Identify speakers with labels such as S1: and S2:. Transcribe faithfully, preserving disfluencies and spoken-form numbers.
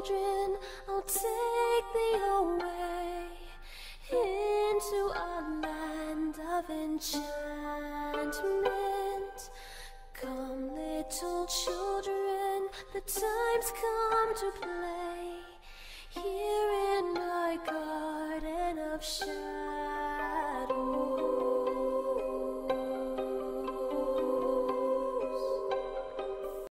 S1: children, I'll take thee away into a land of enchantment. Come, little children, the time's come to play here in my garden of shadow.